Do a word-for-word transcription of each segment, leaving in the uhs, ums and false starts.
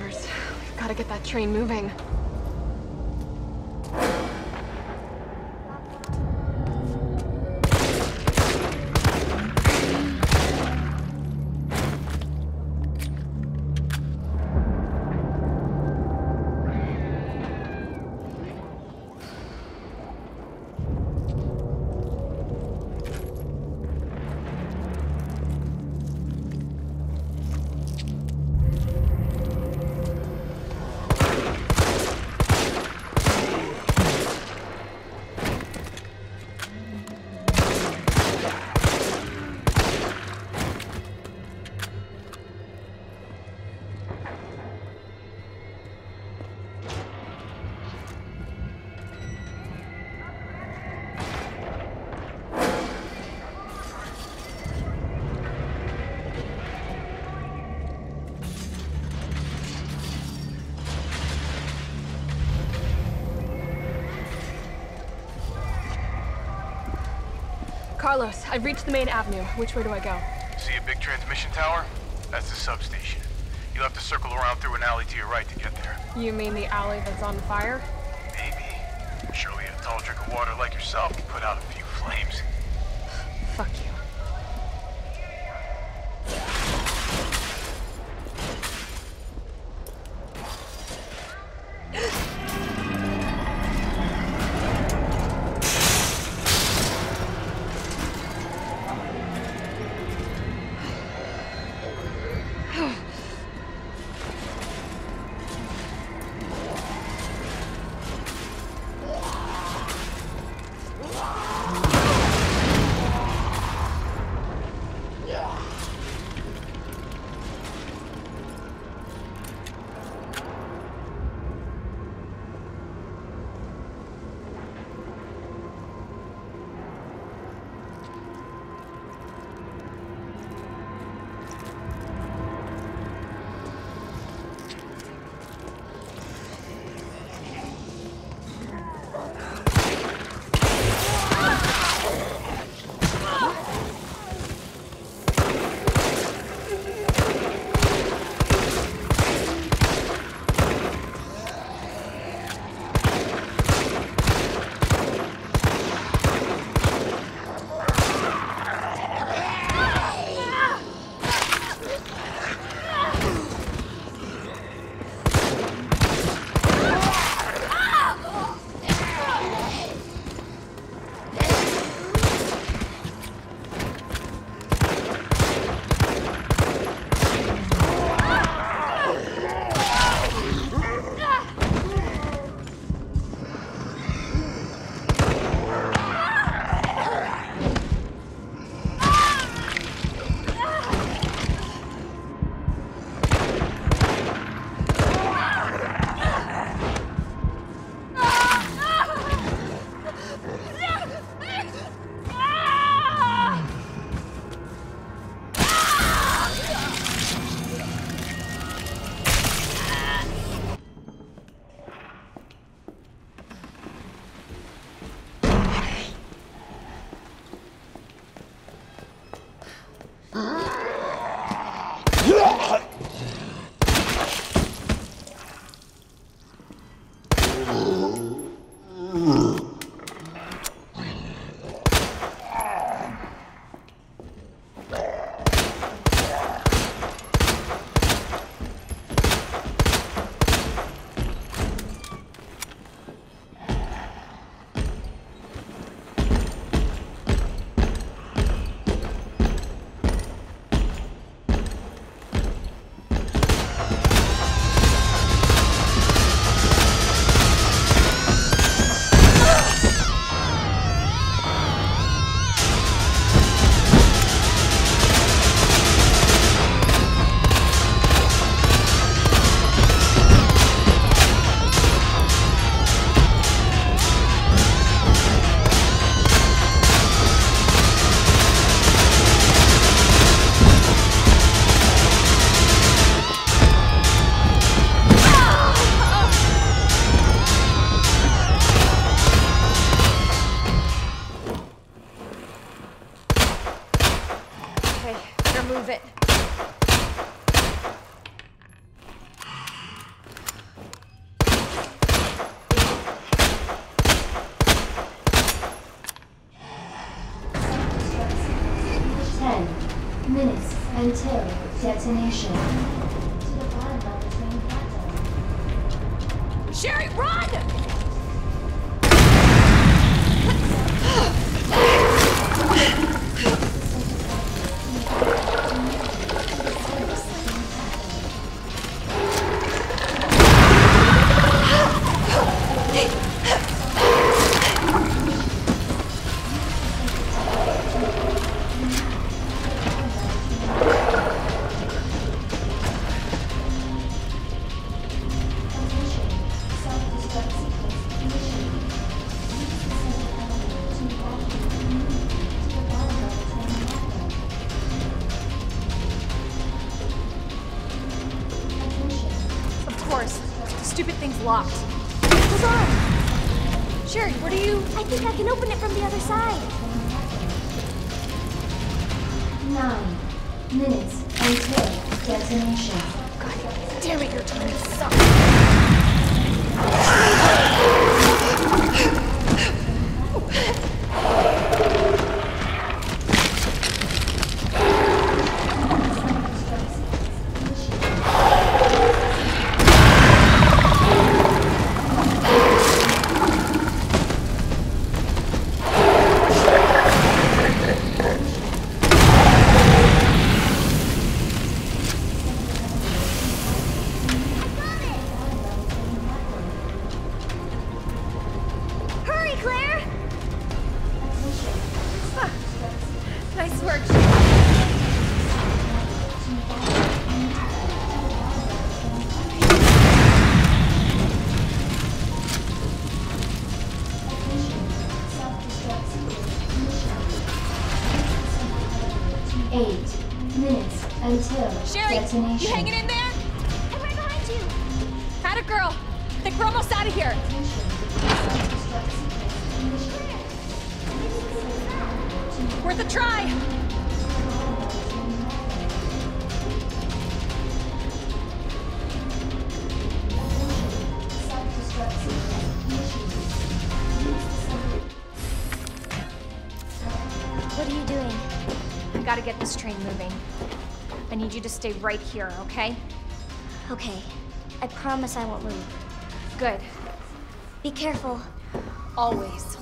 drivers. We've got to get that train moving. Carlos, I've reached the main avenue. Which way do I go? See a big transmission tower? That's the substation. You'll have to circle around through an alley to your right to get there. You mean the alley that's on fire? Maybe. Surely a tall drink of water like yourself can put out a few flames. Fuck you. Destination. To the bottom of the train platform. Sherry, run! Stupid thing's locked. Hold on! Sherry, what are you... I think I can open it from the other side. Nine minutes until destination. God damn it, your timing sucks. Nice work. Eight minutes until Sherry, destination. you hanging in there? I'm right behind you. Atta girl. I think we're almost out of here. Worth a try. What are you doing? I gotta get this train moving. I need you to stay right here, okay? Okay. I promise I won't move. Good. Be careful. Always.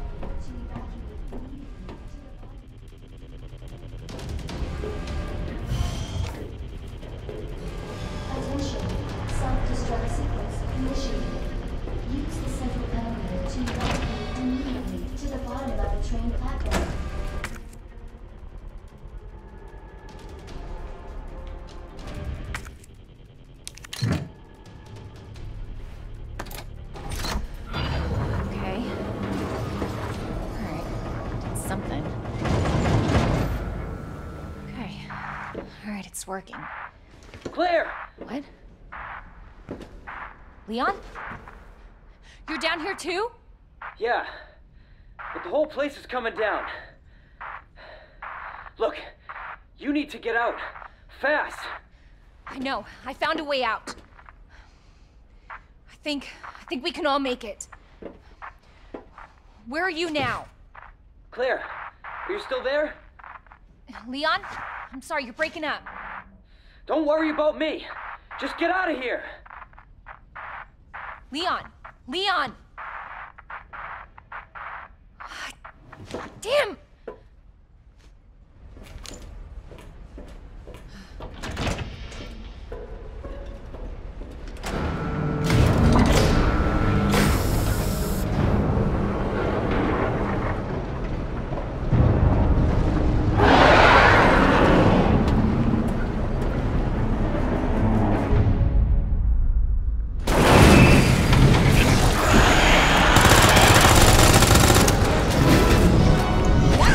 Attention. Self-destruct sequence initiated. Use the central elevator to evacuate immediately to the bottom of the train platform. Okay. Alright. Did something. Okay. Alright, it's working. Claire! What? Leon? You're down here too? Yeah, but the whole place is coming down. Look, you need to get out. Fast! I know. I found a way out. I think... I think we can all make it. Where are you now? Claire, are you still there? Leon? I'm sorry, you're breaking up. Don't worry about me. Just get out of here. Leon! Leon! Damn! What?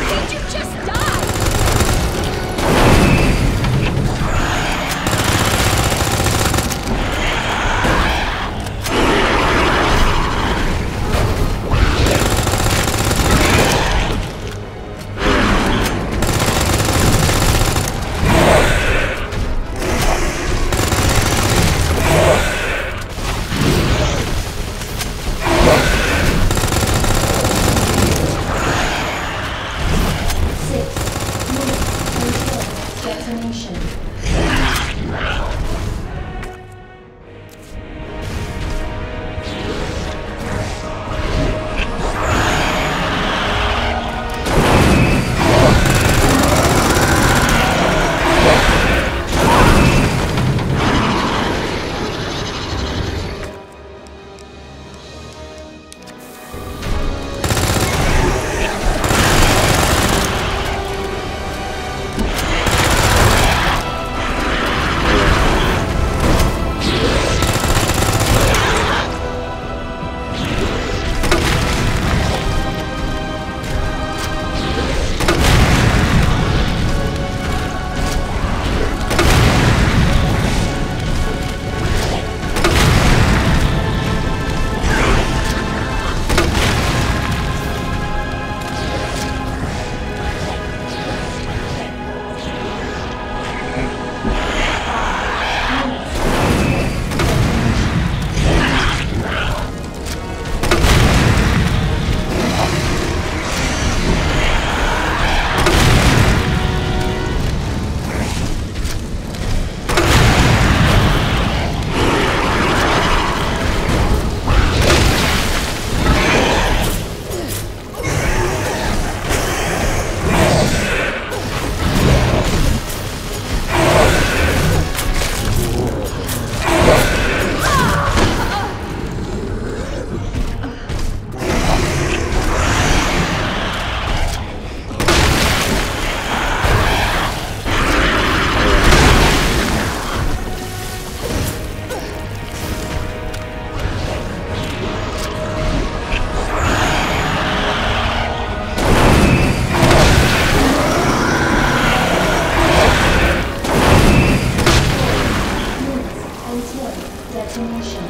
Detonation.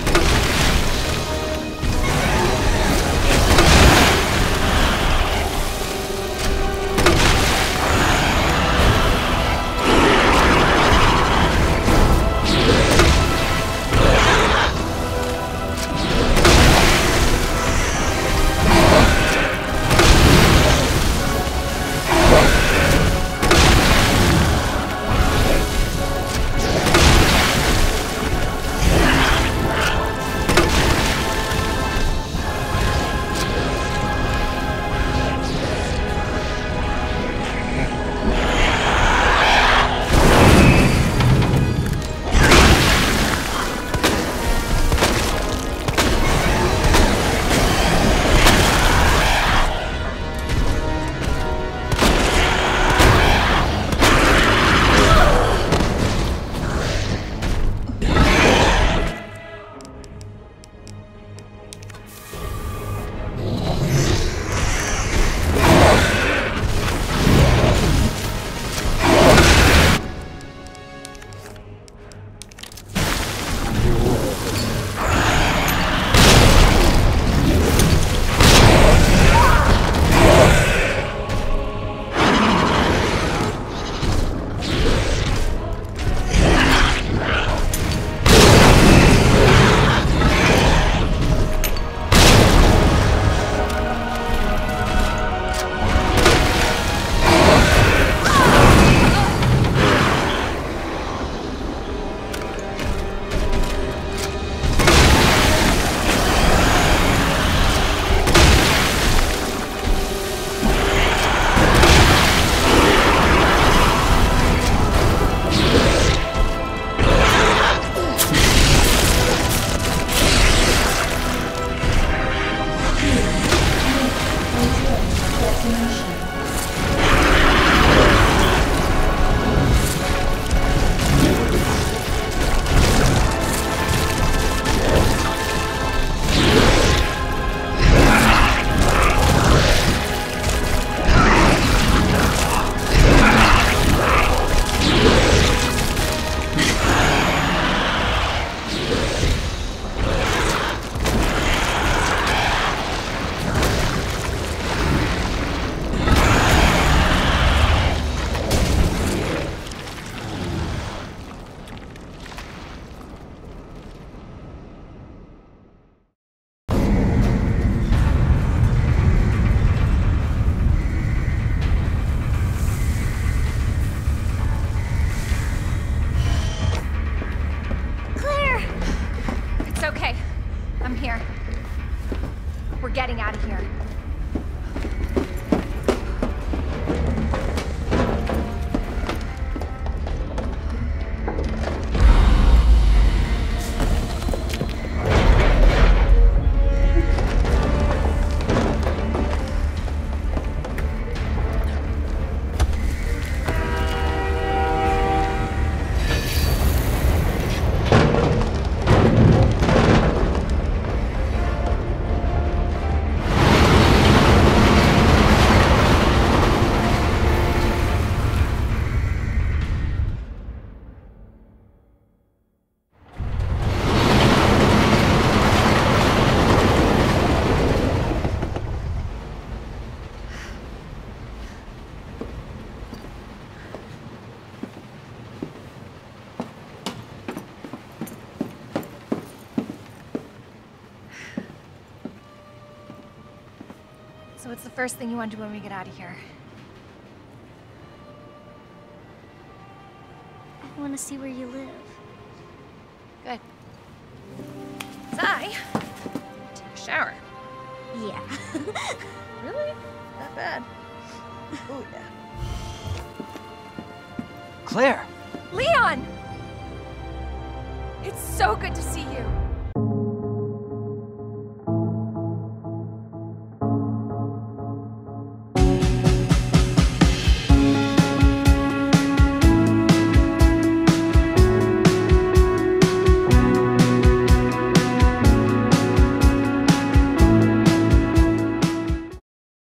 Getting out of here. So what's the first thing you want to do when we get out of here? I want to see where you live. Good. 'Cause I take a shower. Yeah. Really? That bad? Oh yeah. Claire! Leon! It's so good to see you.